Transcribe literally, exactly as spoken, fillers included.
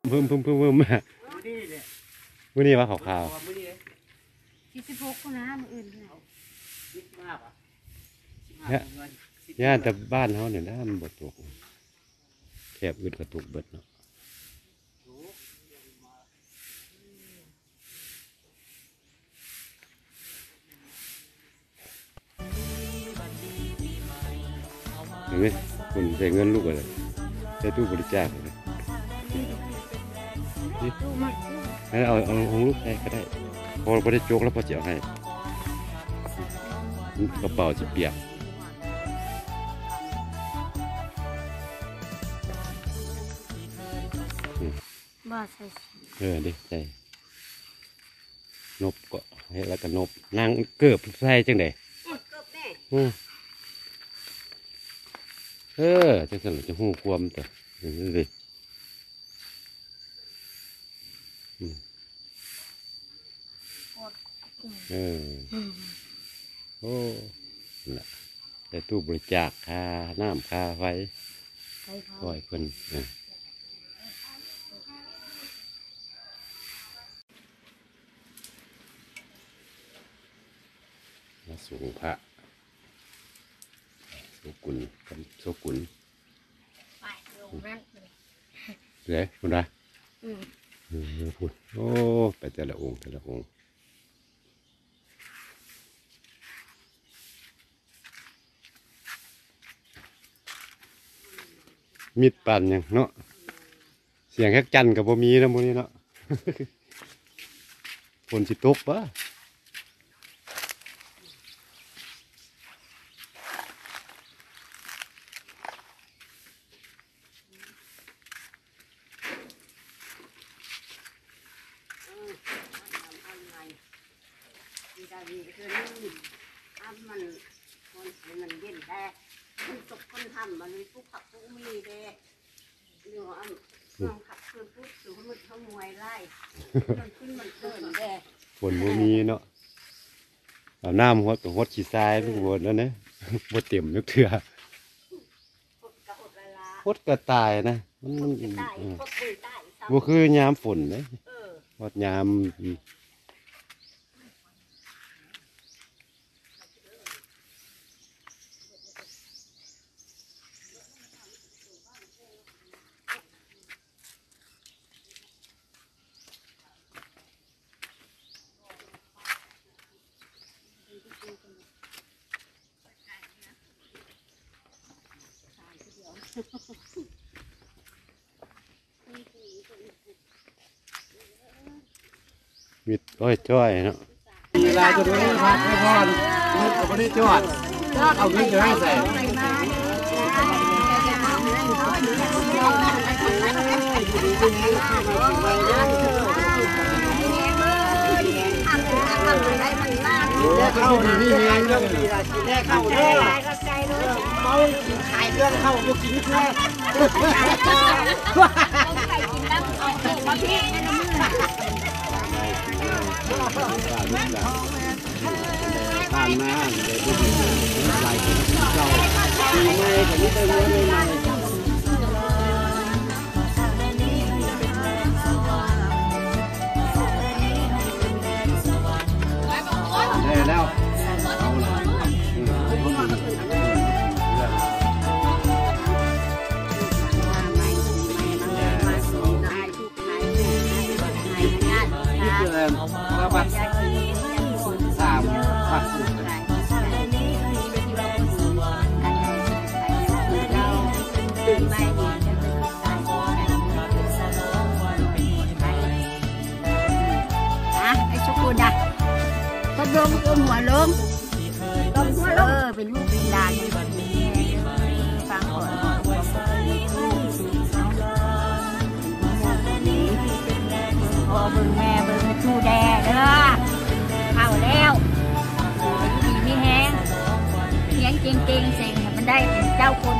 เพิ่มเพิ่มเพิ่มเพิ่มมามื้อนี้ว่าขาวสี่สิบหกคนนะมืออื่นเนี่ยย่านแต่บ้านเขาเนี่ยนะมันบดตกแคบอื่นกระตุกเบิดเนาะเห็นไหมคุณใช้เงินลูกอะไรใช้ตู้บริจาคเลยนี่เอาเอาของลูกใช้ก็ได้พอเราไม่ได้โจกแล้วพอเจียวให้กระเป๋าจะเปียกบ้าใส่เออดิใส่นบก็ให้แล้วก็นบนางเกือบใส่จังไดอืมเออจังสันจะหูความแต่อย่างนี้เลยเออโอ้ละแต่ตู้บริจาคค่าน้ำค่าไฟคอยคนมาสูงพระโสกุลกับโสกุลไปลงนั่นเลยคุณนะอืมพูดโอ้ไปแต่ละองค์แต่ละองค์มิดปั่นยังเนาะเสียงแค่จันกับบ่มีนะโมนี้เนาะฝนสิตกปะมันคนมันเย็นแท้คนตกคนทำมันมีปุ๊บขับปุ๊บมีเด้อยู่อ่ะน้องขับคืนปุ๊บสูงมันขโมยไล่มันขึ้นมันเกินเด้ฝนบ่มีเนาะเอาน้ำฮดกับฮดขี้ทรายทุกวันแล้วเนี่ยบ่เต็มนึกเถื่อฮดกระต่ายนะมันมันบ่คือยามฝนเลยฮดยามมิดอ้อยจ้อยเนาะเวลาจะไม่ได้พักไม่พอไม่ได้จอดเอาเงินจะให้ใส่เข้าที่นี่เองยังแน่เข้าแน่เมาขายเครื่องเข้าอยู่กินแค่ผ่านมาเลยทุกอย่างหลายคนเจ้าปีใหม่กับนี้ได้เงินใหม่ได้แล้วเอาละระบาดสามปัดไอ้ช็อกโกแลตต้มลงต้มหัวลงต้มหัวลงเออเป็นลูกเป็นหลานฟังก่อนพอเบิ่งแม่เบิ่งชูแดดเด้อเข้าแล้วดีไม่แห้งเลี้ยงเก่งๆเสงมันได้เป็นเจ้าคน